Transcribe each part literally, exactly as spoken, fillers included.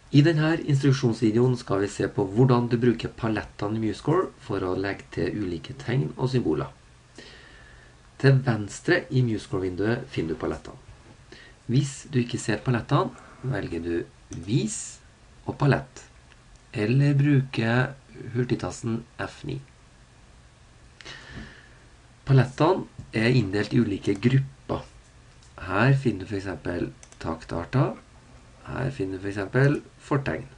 I denne instruksjonsvideoen skal vi se på hvordan du bruker palettene i MuseScore for å legge til ulike tegn og symboler. Til venstre i MuseScore-vinduet finner du palettene. Hvis du ikke ser palettene, velger du Vis og Palett, eller bruker hurtigtasten F ni. Palettene er inndelt i ulike grupper. Her finner du for eksempel taktarter. Her finner du for eksempel fortegn.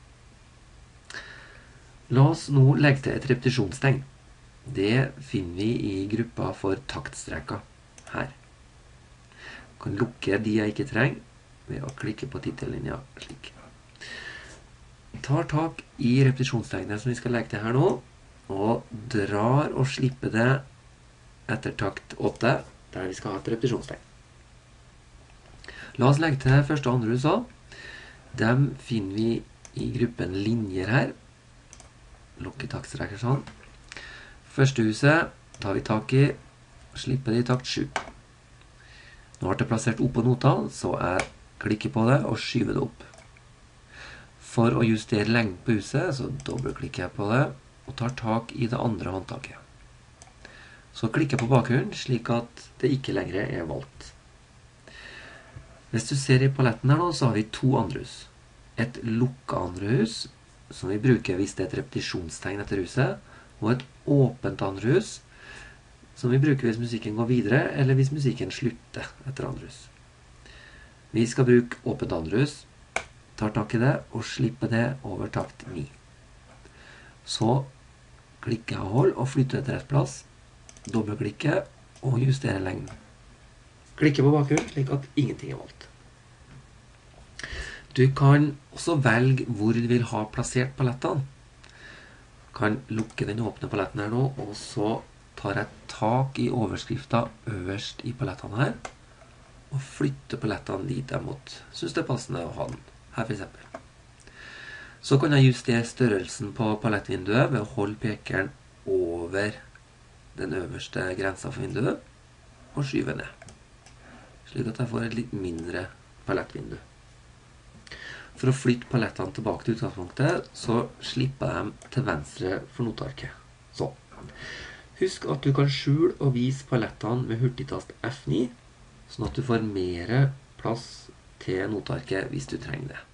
La oss nå legge til et repetisjonstegn. Det finner vi i gruppa for taktstreker her. Du kan lukke de jeg ikke trenger ved å klikke på titellinja slik. Tar tak i repetisjonstegnet som vi skal legge til her nå, og drar og slipper det etter takt åtte, der vi skal ha et repetisjonstegn. La oss legge til første og andre hus også. Dem finner vi i gruppen linjer her. Lukke taktstreker sånn. Første huset tar vi tak i, slipper det i takt sju. Nå har det plassert opp på notene, så jeg klikker på det og skyver det opp. For å justere lengden på huset, så dobbeltklikker jeg på det og tar tak i det andre håndtaket. Så klikker jeg på bakgrunnen, slik at det ikke lenger er valgt. Hvis du ser i paletten her nå, så har vi to andre hus. Et lukket andre hus, som vi bruker hvis det er et repetisjonstegn etter huset, og et åpent andre hus, som vi bruker hvis musikken går videre, eller hvis musikken slutter etter andre hus. Vi skal bruke åpent andre hus, tar tak i det, og slipper det over takt ni. Så klikker jeg og hold, og flytter det til rett plass, dobbeltklikker, og justerer lengden. Klikker på bakgrunnen, slik at ingenting er valgt. Du kan også velge hvor du vil ha plassert palettene. Du kan lukke den åpne paletten her nå, og så tar jeg tak i overskriften øverst i palettene her, og flytter palettene dit jeg måtte synes det er passende å ha den, her for eksempel. Så kan jeg justere størrelsen på palettvinduet ved å holde pekeren over den øverste grensen for vinduet, og skyve ned, slik at jeg får et litt mindre palettvindu. For å flytte palettene tilbake til utgangspunktet, så slipper jeg dem til venstre for notearket. Så. Husk at du kan skjule og vise palettene med hurtigtast F ni, sånn at du får mer plass til notearket hvis du trenger det.